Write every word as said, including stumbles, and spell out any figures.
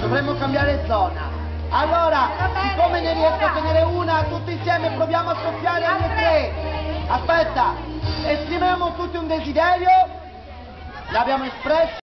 dovremmo cambiare zona. Allora, siccome ne riesco a tenere una, tutti insieme proviamo a soffiare alle tre. Aspetta, esprimiamo tutti un desiderio, l'abbiamo espresso.